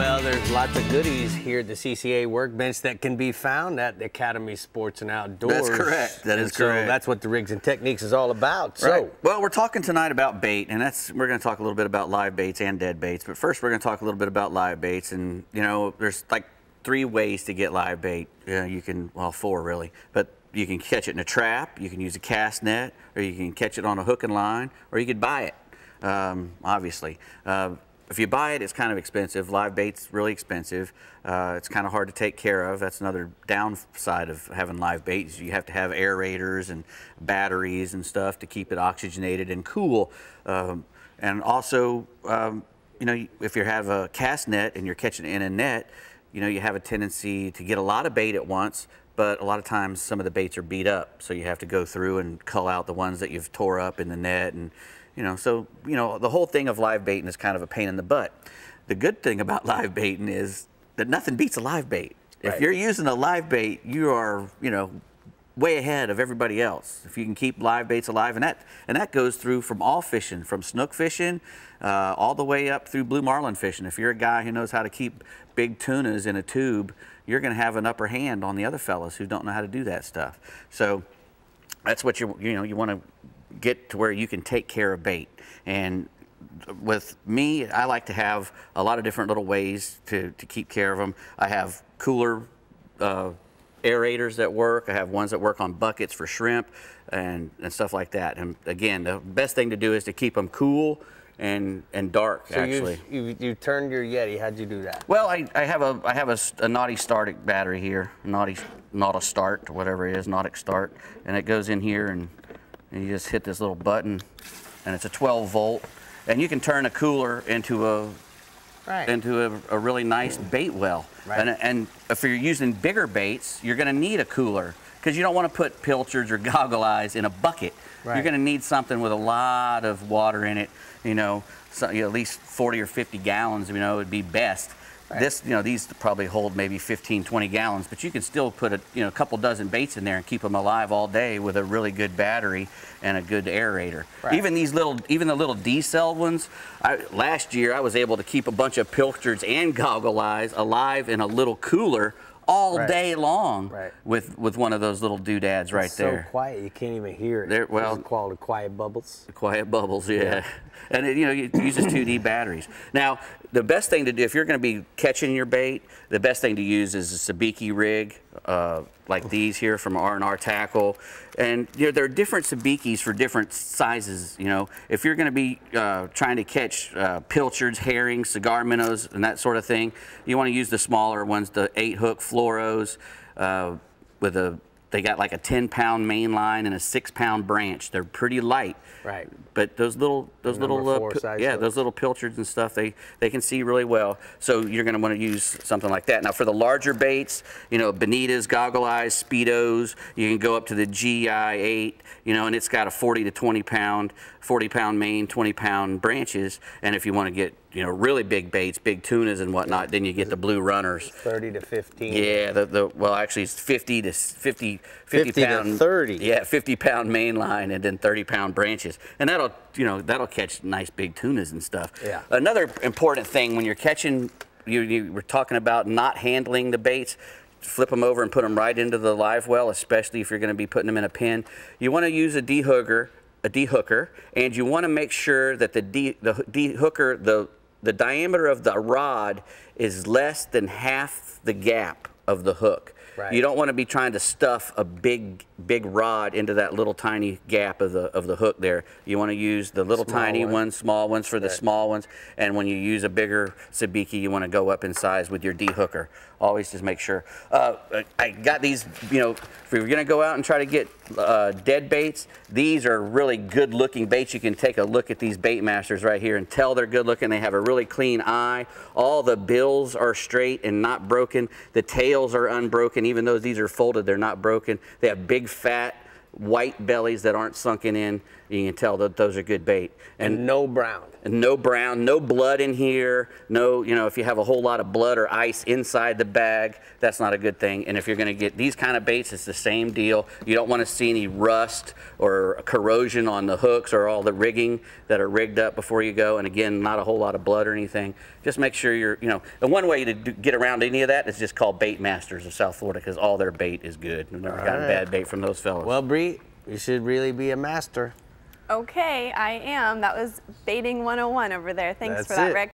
Well, there's lots of goodies here at the CCA workbench that can be found at the Academy Sports and Outdoors. That's correct. That is correct. So that's what the Rigs and Techniques is all about. Right. So, well, we're talking tonight about bait, and we're going to talk a little bit about live baits and dead baits. But first, we're going to talk a little bit about live baits, and you know, there's like 3 ways to get live bait. You can, well, 4 really, but you can catch it in a trap, you can use a cast net, or you can catch it on a hook and line, or you could buy it. Obviously. If you buy it, it's kind of expensive. Live bait's really expensive. It's kind of hard to take care of. That's another downside of having live bait. You have to have aerators and batteries and stuff to keep it oxygenated and cool. And also, you know, if you have a cast net and you're catching it in a net, you know, you have a tendency to get a lot of bait at once, but a lot of times some of the baits are beat up. So you have to go through and cull out the ones that you've tore up in the net. And you know, so, you know, the whole thing of live baiting is kind of a pain in the butt. The good thing about live baiting is that nothing beats a live bait. Right. If you're using a live bait, you are, you know, way ahead of everybody else. If you can keep live baits alive, and that goes through from all fishing, from snook fishing all the way up through blue marlin fishing. If you're a guy who knows how to keep big tunas in a tube, you're going to have an upper hand on the other fellas who don't know how to do that stuff. So that's what you want to get to where you can take care of bait. And with me, I like to have a lot of different little ways to keep care of them. I have cooler aerators that work. I have ones that work on buckets for shrimp and stuff like that. And again, the best thing to do is to keep them cool and dark. So actually, you turned your Yeti. How'd you do that? Well, I have a Naughty Startic battery here, Naughty Start, whatever it is, Nautic Start, and it goes in here and you just hit this little button, and it's a 12 volt, and you can turn a cooler into a really nice bait well. Right. And if you're using bigger baits, you're going to need a cooler because you don't want to put pilchards or goggle eyes in a bucket. Right. You're going to need something with a lot of water in it. You know, at least 40 or 50 gallons. You know, would be best. Right. This, you know, these probably hold maybe 15, 20 gallons, but you can still put a couple dozen baits in there and keep them alive all day with a really good battery and a good aerator. Right. Even the little D-cell ones, last year I was able to keep a bunch of pilchards and goggle eyes alive in a little cooler all day long with one of those little doodads right there. So quiet, you can't even hear it. Well, it's called quiet bubbles. Quiet bubbles, yeah. And it, you know, it uses 2D batteries. Now, the best thing to do if you're going to be catching your bait, the best thing to use is a sabiki rig, like these here from R&R Tackle. And you know, there are different sabikis for different sizes. You know, if you're going to be trying to catch pilchards, herrings, cigar minnows, and that sort of thing, you want to use the smaller ones, the 8-hook fluoros they got like a 10-pound main line and a 6-pound branch. They're pretty light. Right. But those little those little pilchards and stuff, they can see really well. So you're going to want to use something like that. Now for the larger baits, you know, Bonitas, goggle eyes, Speedos, you can go up to the GI8, you know, and it's got a 40 to 20 pound, 40-pound main, 20-pound branches. And if you want to get, you know, really big baits, big tunas and whatnot, then you get the blue runners. 30 to 15. Yeah, well actually it's 50 to 50 pound to 30. Yeah, 50-pound main line and then 30-pound branches. And that'll catch nice big tunas and stuff. Yeah. Another important thing when you're catching, you were talking about not handling the baits, flip them over and put them right into the live well, especially if you're going to be putting them in a pen. You want to use a dehooker, and you want to make sure that the dehooker, the diameter of the rod is less than half the gap of the hook. Right. You don't want to be trying to stuff a big rod into that little tiny gap of the hook there. You want to use the little tiny ones, small ones for the small ones. And when you use a bigger sabiki, you want to go up in size with your dehooker. Always just make sure. I got these, you know, if you're going to go out and try to get dead baits, these are really good looking baits. You can take a look at these bait masters right here and tell they're good looking. They have a really clean eye. All the bills are straight and not broken. The tails are unbroken. Even though these are folded, they're not broken. They have big fat white bellies that aren't sunken in, you can tell that those are good bait. And no brown. And no brown, no blood in here. No, you know, if you have a whole lot of blood or ice inside the bag, that's not a good thing. And if you're going to get these kind of baits, it's the same deal. You don't want to see any rust or corrosion on the hooks or all the rigging that are rigged up before you go. And again, not a whole lot of blood or anything. Just make sure you're, you know, and one way to get around any of that is just call Bait Masters of South Florida, because all their bait is good. I've never gotten bad bait from those fellas. Well, Bree, you should really be a master. Okay, I am. That was baiting 101 over there. Thanks for that, Rick.